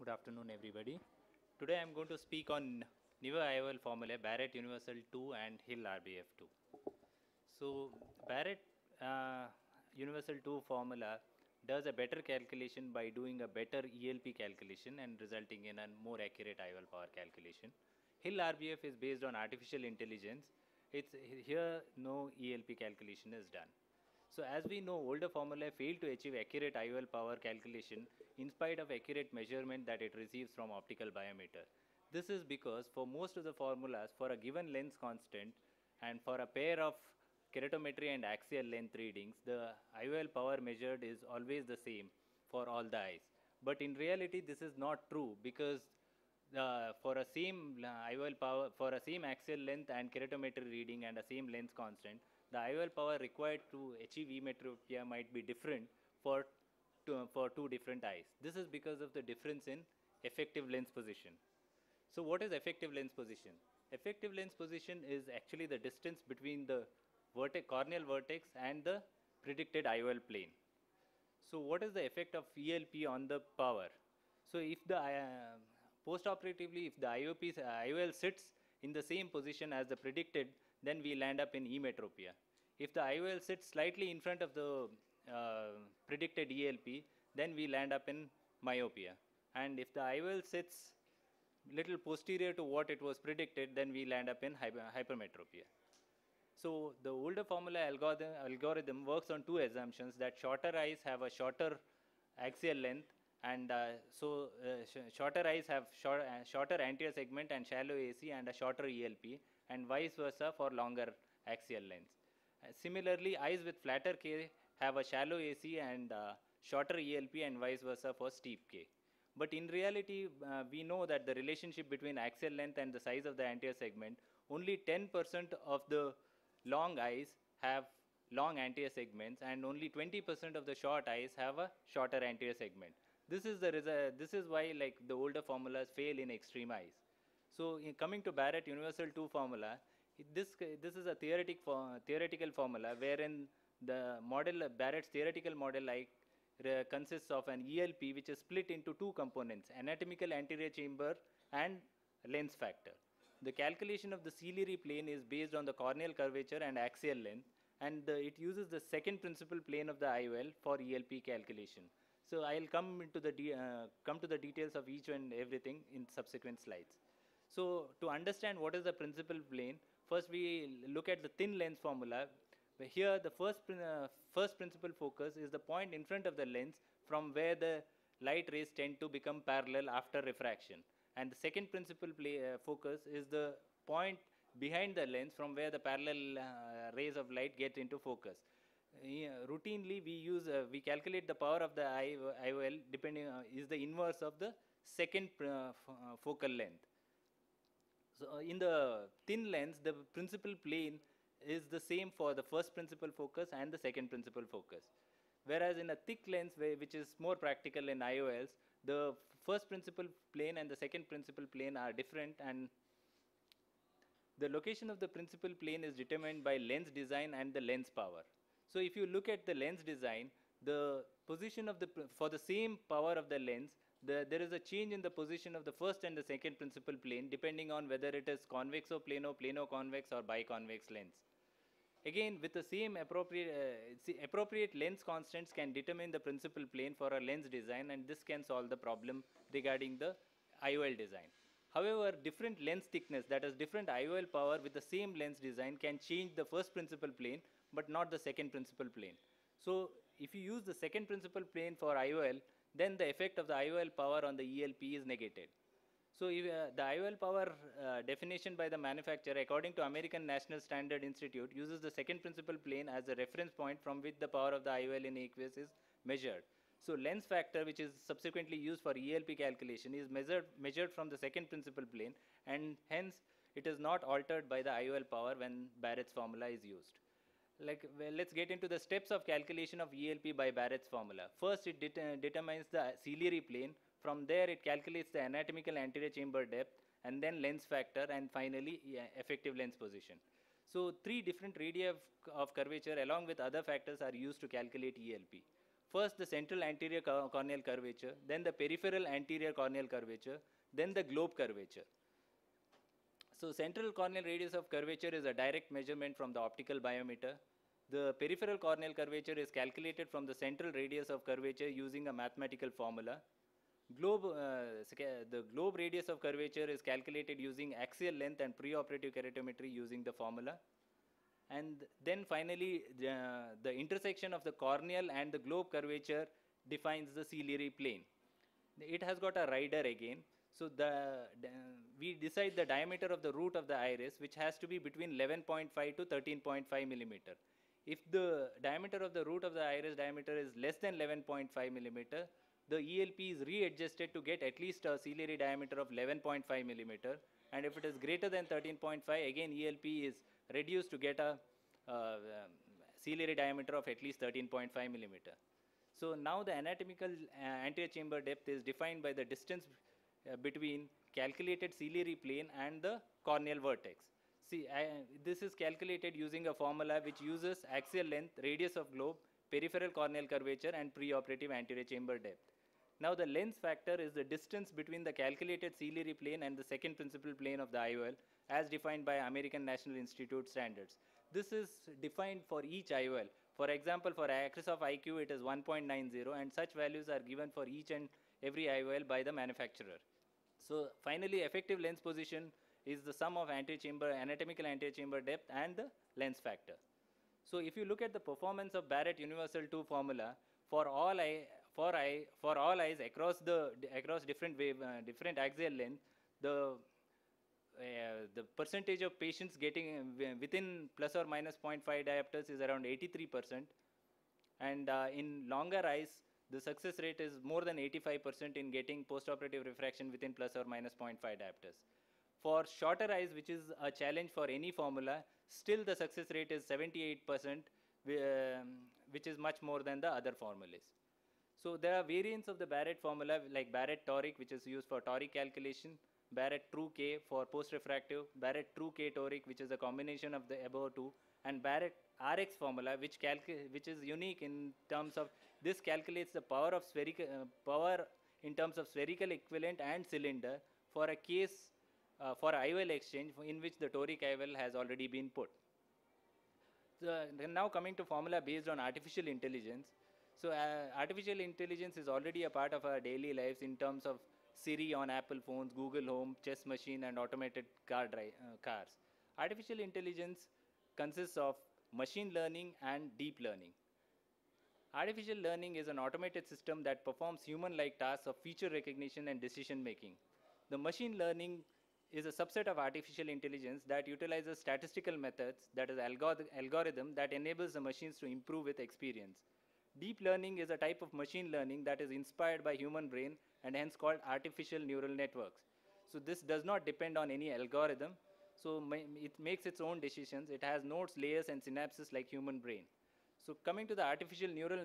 Good afternoon, everybody. Today I'm going to speak on Newer IOL formula, Barrett Universal 2 and Hill RBF2. So, Barrett Universal 2 formula does a better calculation by doing a better ELP calculation and resulting in a more accurate IOL power calculation. Hill RBF is based on artificial intelligence. It's here no ELP calculation is done. So as we know, older formula failed to achieve accurate IOL power calculation in spite of accurate measurement that it receives from optical biometer. This is because for most of the formulas, for a given lens constant and for a pair of keratometry and axial length readings, the IOL power measured is always the same for all the eyes. But in reality, this is not true because for a same IOL power, for a same axial length and keratometry reading and a same lens constant, the IOL power required to achieve emetropia might be different for two different eyes. This is because of the difference in effective lens position. So what is effective lens position? Effective lens position is actually the distance between the corneal vertex and the predicted IOL plane. So what is the effect of ELP on the power? So if the post-operatively, if the IOL sits in the same position as the predicted, then we land up in emetropia. If the IOL sits slightly in front of the predicted ELP, then we land up in myopia. And if the IOL sits little posterior to what it was predicted, then we land up in hypermetropia. So the older formula algorithm works on two assumptions, that shorter eyes have a shorter axial length, and shorter eyes have shorter anterior segment and shallow AC and a shorter ELP, and vice versa for longer axial lengths. Similarly, eyes with flatter K have a shallow AC and shorter ELP, and vice versa for steep K. But in reality, we know that the relationship between axial length and the size of the anterior segment, only 10% of the long eyes have long anterior segments, and only 20% of the short eyes have a shorter anterior segment. This is why like the older formulas fail in extreme eyes. So coming to Barrett Universal 2 formula, this is a theoretical formula wherein the model Barrett's theoretical model consists of an ELP which is split into two components, anatomical anterior chamber and lens factor. The calculation of the ciliary plane is based on the corneal curvature and axial length, and it uses the second principal plane of the IOL for ELP calculation. So I'll come to the details of each and everything in subsequent slides. So to understand what is the principal plane, first we look at the thin lens formula. Here the first principal focus is the point in front of the lens from where the light rays tend to become parallel after refraction. And the second principal focus is the point behind the lens from where the parallel rays of light get into focus. Routinely, we calculate the power of the IOL depending is the inverse of the second focal length. So in the thin lens, the principal plane is the same for the first principal focus and the second principal focus. Whereas in a thick lens, which is more practical in IOLs, the first principal plane and the second principal plane are different, and the location of the principal plane is determined by lens design and the lens power. So if you look at the lens design, the position of for the same power of the lens, there is a change in the position of the first and the second principal plane depending on whether it is convexo plano, plano-convex or biconvex lens. Again, with the same appropriate lens constants can determine the principal plane for a lens design, and this can solve the problem regarding the IOL design. However, different lens thickness, that is different IOL power with the same lens design, can change the first principal plane but not the second principal plane. So if you use the second principal plane for IOL, then the effect of the IOL power on the ELP is negated. So if, the IOL power definition by the manufacturer, according to American National Standard Institute, uses the second principal plane as a reference point from which the power of the IOL in aqueous is measured. So lens factor, which is subsequently used for ELP calculation, is measured from the second principal plane, and hence it is not altered by the IOL power when Barrett's formula is used. Let's get into the steps of calculation of ELP by Barrett's formula. First, it determines the ciliary plane. From there, it calculates the anatomical anterior chamber depth, and then lens factor, and finally effective lens position. So three different radii of curvature along with other factors are used to calculate ELP. first the central anterior corneal curvature, then the peripheral anterior corneal curvature, then the globe curvature. So central corneal radius of curvature is a direct measurement from the optical biometer. The peripheral corneal curvature is calculated from the central radius of curvature using a mathematical formula. The globe radius of curvature is calculated using axial length and preoperative keratometry using the formula. And then finally, the intersection of the corneal and the globe curvature defines the ciliary plane. It has got a rider again. So we decide the diameter of the root of the iris, which has to be between 11.5 to 13.5 millimeter. If the diameter of the root of the iris diameter is less than 11.5 millimeter, the ELP is readjusted to get at least a ciliary diameter of 11.5 millimeter. And if it is greater than 13.5, again ELP is reduced to get a ciliary diameter of at least 13.5 millimeter. So now the anatomical anterior chamber depth is defined by the distance between calculated ciliary plane and the corneal vertex. See, this is calculated using a formula which uses axial length, radius of globe, peripheral corneal curvature, and preoperative anterior chamber depth. Now the lens factor is the distance between the calculated ciliary plane and the second principal plane of the IOL as defined by American National Institute standards. This is defined for each IOL. For example, for axis of IQ it is 1.90, and such values are given for each and every IOL by the manufacturer. So finally, effective lens position is the sum of anatomical anterior chamber depth and the lens factor. So if you look at the performance of Barrett Universal 2 formula for all eyes across different axial length, the percentage of patients getting within plus or minus 0.5 diopters is around 83%, and in longer eyes the success rate is more than 85% in getting postoperative refraction within plus or minus 0.5 diopters. For shorter eyes, which is a challenge for any formula, still the success rate is 78%, which is much more than the other formulas. So there are variants of the Barrett formula like Barrett toric, which is used for toric calculation, Barrett true K for post-refractive, Barrett true K toric, which is a combination of the above two, and Barrett RX formula, which is unique in terms of this calculates the power of power in terms of spherical equivalent and cylinder for a case for IOL exchange in which the toric IOL has already been put. So now coming to formula based on artificial intelligence. So artificial intelligence is already a part of our daily lives in terms of Siri on Apple phones, Google Home, chess machine, and automated cars. Artificial intelligence consists of machine learning and deep learning. Artificial learning is an automated system that performs human-like tasks of feature recognition and decision making. The machine learning is a subset of artificial intelligence that utilizes statistical methods, that is algorithm that enables the machines to improve with experience. Deep learning is a type of machine learning that is inspired by human brain and hence called artificial neural networks. So this does not depend on any algorithm. So it makes its own decisions. It has nodes, layers, and synapses like human brain. So coming to the artificial neural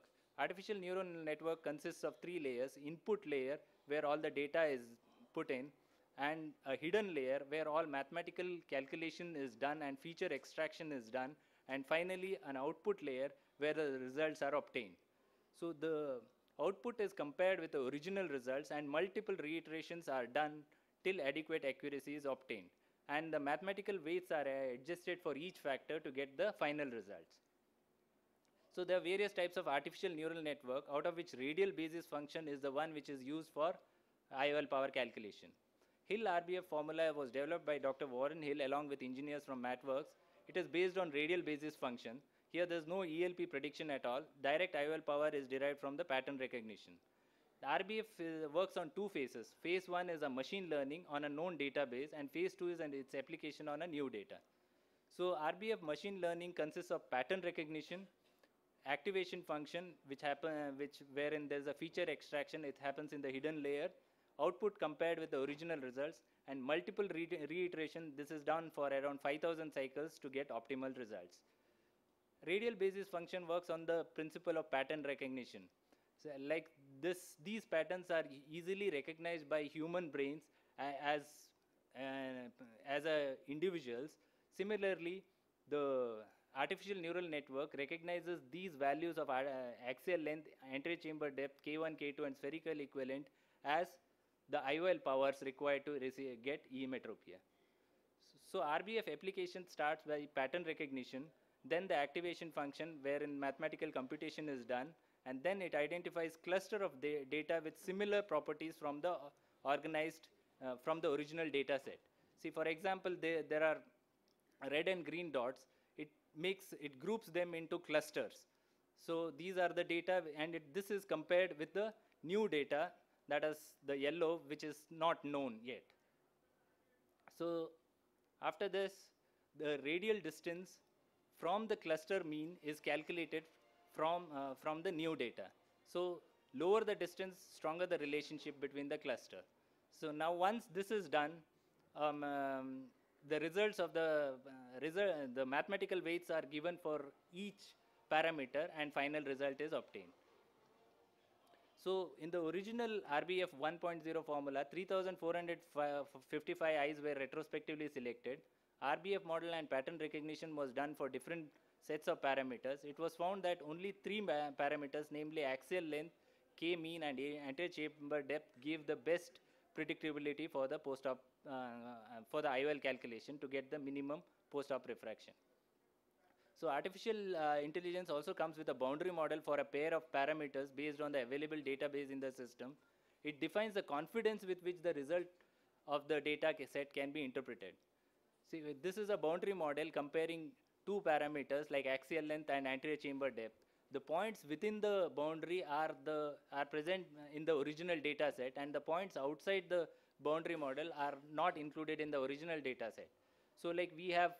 network consists of three layers: input layer, where all the data is put in, and a hidden layer where all mathematical calculation is done and feature extraction is done, and finally an output layer where the results are obtained. So the output is compared with the original results and multiple reiterations are done till adequate accuracy is obtained, and the mathematical weights are adjusted for each factor to get the final results. So there are various types of artificial neural network, out of which radial basis function is the one which is used for IOL power calculation. Hill RBF formula was developed by Dr. Warren Hill along with engineers from MathWorks. It is based on radial basis function. Here there is no ELP prediction at all. Direct IOL power is derived from the pattern recognition. The RBF works on two phases. Phase 1 is a machine learning on a known database, and phase 2 is its application on a new data. So RBF machine learning consists of pattern recognition, activation function, wherein there is a feature extraction. It happens in the hidden layer. Output compared with the original results, and multiple reiteration. This is done for around 5,000 cycles to get optimal results. Radial basis function works on the principle of pattern recognition. So like this, these patterns are easily recognized by human brains as individuals. Similarly, the artificial neural network recognizes these values of axial length, anterior chamber depth, K1, K2, and spherical equivalent as the IOL powers required to get E metropia. So RBF application starts by pattern recognition, then the activation function wherein mathematical computation is done, and then it identifies cluster of data with similar properties from the from the original data set. See, for example, there are red and green dots. It groups them into clusters. So these are the data, and this is compared with the new data, that is the yellow, which is not known yet. So after this, the radial distance from the cluster mean is calculated from the new data. So lower the distance, stronger the relationship between the cluster. So now once this is done, the results of the mathematical weights are given for each parameter, and final result is obtained. So in the original RBF 1.0 formula, 3,455 eyes were retrospectively selected. RBF model and pattern recognition was done for different sets of parameters. It was found that only 3 parameters, namely axial length, K mean, and anterior chamber depth, give the best predictability for the post-op for the IOL calculation to get the minimum post-op refraction. So artificial intelligence also comes with a boundary model for a pair of parameters based on the available database in the system. It defines the confidence with which the result of the data set can be interpreted. See, this is a boundary model comparing 2 parameters like axial length and anterior chamber depth. The points within the boundary are present in the original data set, and the points outside the boundary model are not included in the original data set. So like we have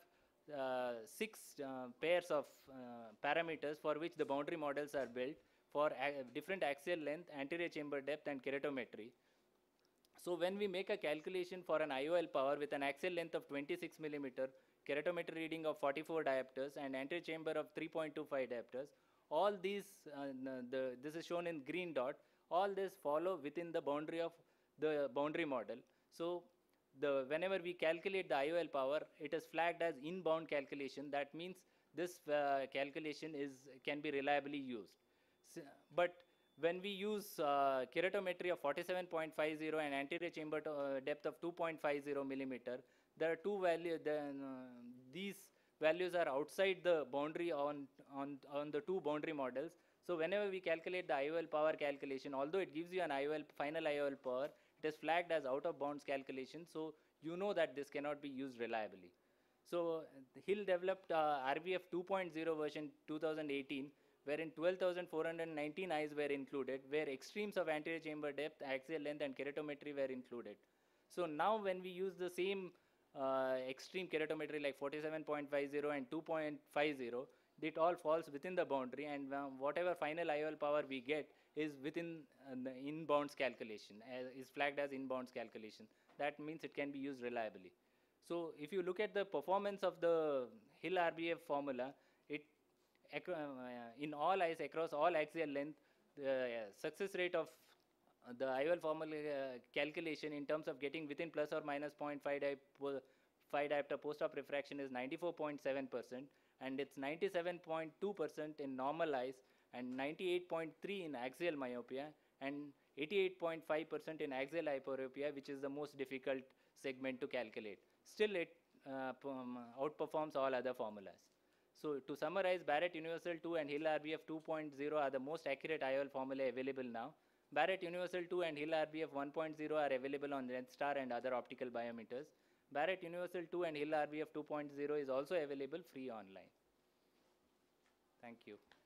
6 pairs of parameters for which the boundary models are built for different axial length, anterior chamber depth, and keratometry. So when we make a calculation for an IOL power with an axial length of 26 millimeter, keratometry reading of 44 diopters, and anterior chamber of 3.25 diopters, all these, this is shown in green dot, all this follow within the boundary of the boundary model. So whenever we calculate the IOL power, it is flagged as inbound calculation. That means this calculation can be reliably used. But when we use keratometry of 47.50 and anterior chamber depth of 2.50 millimeter, there are two values. These values are outside the boundary on the 2 boundary models. So whenever we calculate the IOL power calculation, although it gives you an final IOL power, it is flagged as out of bounds calculation. So you know that this cannot be used reliably. So Hill developed RBF 2.0 version 2018, wherein 12,419 eyes were included, where extremes of anterior chamber depth, axial length, and keratometry were included. So now when we use the same extreme keratometry like 47.50 and 2.50, it all falls within the boundary, and whatever final IOL power we get is within the inbounds calculation, is flagged as inbounds calculation. That means it can be used reliably. So if you look at the performance of the Hill RBF formula, in all eyes across all axial length, the success rate of the IOL formula calculation in terms of getting within plus or minus 0.5 diopter post-op refraction is 94.7%, and it's 97.2% in normal eyes, and 98.3% in axial myopia, and 88.5% in axial hyperopia, which is the most difficult segment to calculate. Still, it outperforms all other formulas. So to summarize, Barrett Universal 2 and Hill RBF 2.0 are the most accurate IOL formula available now. Barrett Universal 2 and Hill RBF 1.0 are available on RedStar and other optical biometers. Barrett Universal 2 and Hill RBF 2.0 is also available free online. Thank you.